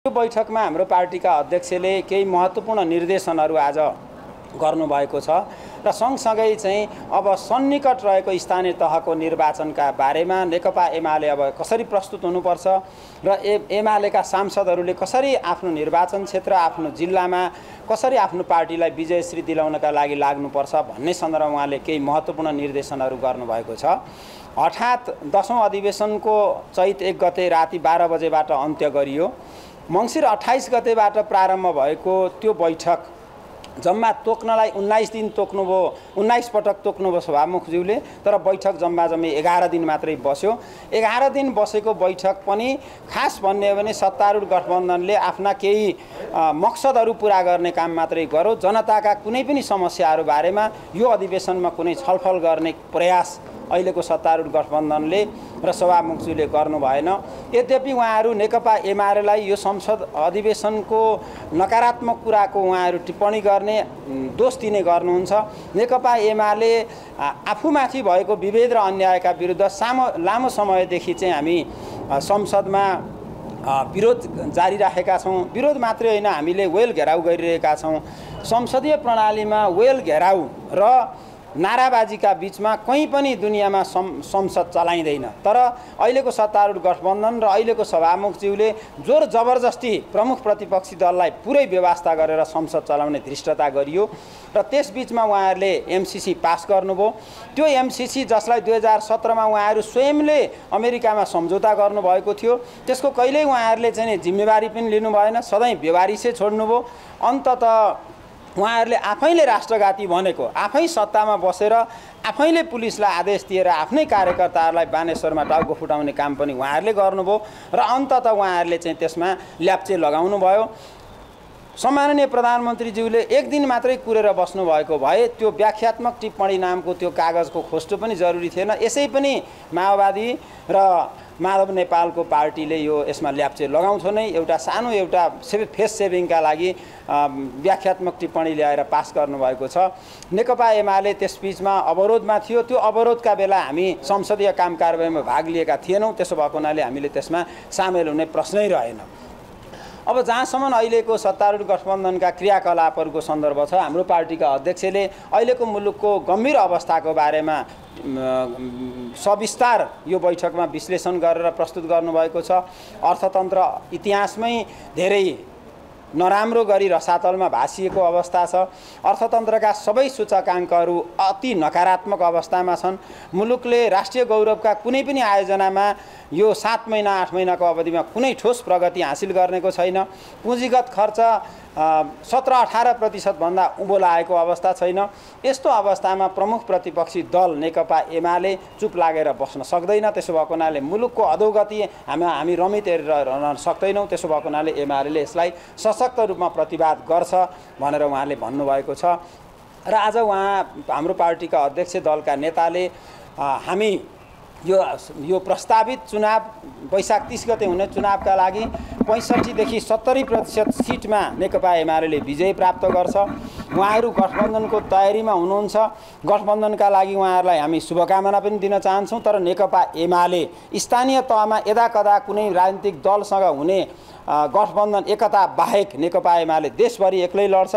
यो बैठकमा हाम्रो पार्टीका अध्यक्षले केही महत्त्वपूर्ण निर्देशनहरू आज गर्नुभएको छ र सँगसँगै चाहिँ अब सन्निकट रहेको स्थानीय तहको निर्वाचनका बारेमा नेकपा एमाले अब कसरी प्रस्तुत हुनुपर्छ र एमालेका सांसदहरूले कसरी आफ्नो निर्वाचन क्षेत्र आफ्नो जिल्लामा कसरी आफ्नो पार्टीलाई विजयश्री दिलाउनका लागि लाग्नुपर्छ भन्ने सन्दर्भमा उहाँले केही महत्त्वपूर्ण निर्देशनहरू गर्नुभएको छ। हठात 10औं अधिवेशनको चैत 1 गते राति 12 बजेबाट अन्त्य गरियो। मङ्सिर 28 गतेबाट प्रारम्भ भएको त्यो बैठक जम्मा तोक्नलाई 19 दिन तोक्नुभयो, 19 पटक तोक्नुभयो सभामुखज्यूले, तर बैठक जम्मी 11 दिन मात्रै बस्यो। 11 दिन बसेको बैठक पनि खास भन्ने हो भने सत्तारूढ गठबन्धनले आफ्ना केही मकसदहरू पूरा गर्ने काम मात्रै गर्यो। जनताका कुनै पनि समस्याहरू बारेमा यो अधिवेशनमा कुनै छलफल गर्ने प्रयास अहिलेको सत्तारूढ गठबन्धनले र सभामुखज्यूले गर्नु भएन। यद्यपि उहाँहरू नेकपा एमालेलाई यो संसद अधिवेशनको नकारात्मक कुराको उहाँहरू टिप्पणी गर्ने दोष दिने गर्नुहुन्छ। नेकपा एमाले आफूमाथि भएको विभेद र अन्यायका विरुद्ध लामो समयदेखि चाहिँ हामी संसदमा विरोध जारी राखेका छौँ। विरोध मात्रै होइन, हामीले वेल घेराउ गरिरहेका छौँ। संसदीय प्रणालीमा वेल घेराउ र नाराबाजीका बीचमा कहीँ पनि दुनियाँमा संसद चलाइँदैन। तर अहिलेको सत्तारूढ गठबन्धन र अहिलेको सभामुखज्यूले जोर जबरजस्ती प्रमुख प्रतिपक्षी दललाई पुरै व्यवस्था गरेर संसद चलाउने धृष्टता गरियो र त्यसबीचमा उहाँहरूले एमसीसी पास गर्नुभयो। त्यो एमसीसी जसलाई 2017मा उहाँहरू स्वयंले अमेरिकामा सम्झौता गर्नुभएको थियो, त्यसको कहिल्यै उहाँहरूले चाहिँ जिम्मेवारी पनि लिनु भएन, सधैँ बेवारिसै छोड्नुभयो। अन्ततः उहाँहरूले आफैले राष्ट्रघाती भनेको, आफै सत्तामा बसेर आफैले पुलिसलाई आदेश दिएर आफ्नै कार्यकर्ताहरूलाई बानेश्वरमा टाउको फुटाउने काम पनि उहाँहरूले गर्नुभयो र अन्ततः उहाँहरूले चाहिँ त्यसमा ल्याप्चे लगाउनु भयो। सम्माननीय प्रधानमन्त्रीज्यूले एक दिन मात्रै कुरेर बस्नुभएको भए त्यो व्याख्यात्मक टिप्पणी नामको त्यो कागजको खोस्टो पनि जरुरी थिएन। यसै पनि माओवादी र माधव नेपालको पार्टीले यो यसमा ल्याप्चे लगाउँछ नै, एउटा सानो एउटा फेस सेभिङका लागि व्याख्यात्मक टिप्पणी ल्याएर पास गर्नुभएको छ। नेकपा एमाले त्यसबीचमा अवरोधमा थियो। त्यो अवरोधका बेला हामी संसदीय काम कारबाहीमा भाग लिएका थिएनौँ। त्यसो भएको हुनाले हामीले त्यसमा सामेल हुने प्रश्नै रहेन। अब जहाँसम्म अहिलेको सत्तारूढ गठबन्धनका क्रियाकलापहरूको सन्दर्भ छ, हाम्रो पार्टीका अध्यक्षले अहिलेको मुलुकको गम्भीर अवस्थाको बारेमा सविस्तार यो बैठकमा विश्लेषण गरेर प्रस्तुत गर्नुभएको छ। अर्थतन्त्र इतिहासमै धेरै नराम्रो गरी रसातलमा भासिएको अवस्था छ। अर्थतन्त्रका सबै सूचकाङ्कहरू अति नकारात्मक अवस्थामा छन्। मुलुकले राष्ट्रिय गौरवका कुनै पनि आयोजनामा यो 7 महिना 8 महिनाको अवधिमा कुनै ठोस प्रगति हासिल गर्नेको छैन। पुँजीगत खर्च 17-18% भन्दा उँभो लागेको अवस्था छैन। यस्तो अवस्थामा प्रमुख प्रतिपक्षी दल नेकपा एमाले चुप लागेर बस्न सक्दैन। त्यसो भएको हुनाले मुलुकको अधोगति हामी रमित रहन सक्दैनौँ। त्यसो भएको हुनाले एमाले यसलाई सशक्त रूपमा प्रतिवाद गर्छ भनेर उहाँले भन्नुभएको छ। र आज हाम्रो पार्टीका अध्यक्ष दलका नेताले हामी यो प्रस्तावित चुनाव वैशाख 30 गते हुने चुनावका लागि 65 देखि 70% सिटमा नेकपा एमाले विजय प्राप्त गर्छ। उहाँहरू गठबन्धनको तयारीमा हुनुहुन्छ। गठबन्धनका लागि उहाँहरूलाई हामी शुभकामना पनि दिन चाहन्छौँ। तर नेकपा एमाले स्थानीय तहमा यदाकदा कुनै राजनीतिक दलसँग हुने गठबन्धन एकता बाहेक नेकपा एमाले देशभरि एक्लै लड्छ।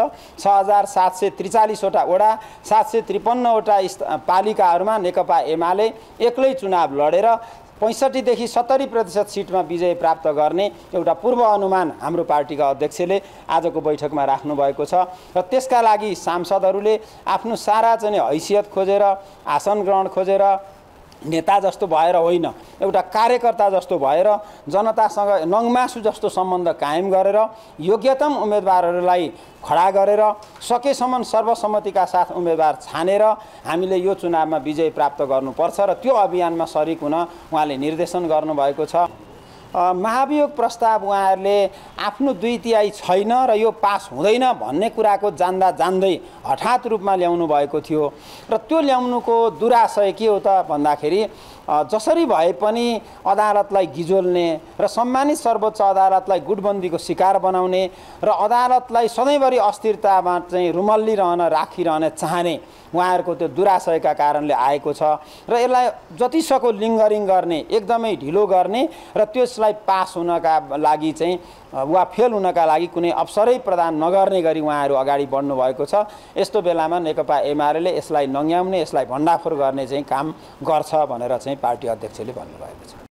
6743 वटा वडा 753 वटा पालिकाहरूमा नेकपा एमाले एक्लै चुनाव लडेर 65 देखि 70% सिटमा विजय प्राप्त गर्ने एउटा पूर्व अनुमान हाम्रो पार्टीका अध्यक्षले आजको बैठकमा राख्नु भएको छ। र त्यसका लागि सांसदहरूले आफ्नो सारा चाहिँ हैसियत खोजेर, आसन ग्रहण खोजेर, नेता जस्तो भएर होइन, एउटा कार्यकर्ता जस्तो भएर जनतासँग नङमासु जस्तो सम्बन्ध कायम गरेर योग्यतम उम्मेदवारहरूलाई खडा गरेर सकेसम्म सर्वसम्मतिका साथ उम्मेदवार छानेर हामीले यो चुनावमा विजय प्राप्त गर्नुपर्छ र त्यो अभियानमा सरिक हुन उहाँले निर्देशन गर्नुभएको छ। महाभियोग प्रस्ताव उहाँहरूले आफ्नो 2/3 छैन र यो पास हुँदैन भन्ने कुराको जान्दै हठात रूपमा ल्याउनु भएको थियो। र त्यो ल्याउनुको दुराशय के हो त भन्दाखेरि जसरी भए पनि अदालतलाई गिजोल्ने र सम्मानित सर्वोच्च अदालतलाई गुटबन्दीको शिकार बनाउने र अदालतलाई सधैँभरि अस्थिरतामा चाहिँ रुमल्लिरहन राखिरहन चाहने उहाँहरूको त्यो दुराशयका कारणले आएको छ र यसलाई जतिसक्दो लिङ्गरिङ गर्ने एकदमै ढिलो गर्ने र त्यसलाई पास हुनका लागि चाहिँ वा फेल हुनका लागि कुनै अवसरै प्रदान नगर्ने गरी उहाँहरू अगाडि बढ्नु भएको छ। यस्तो बेलामा नेकपा एमाले यसलाई नङ्ग्याउने यसलाई भण्डाफोर गर्ने चाहिँ काम गर्छ भनेर चाहिँ पार्टी अध्यक्षले भन्नुभएको छ।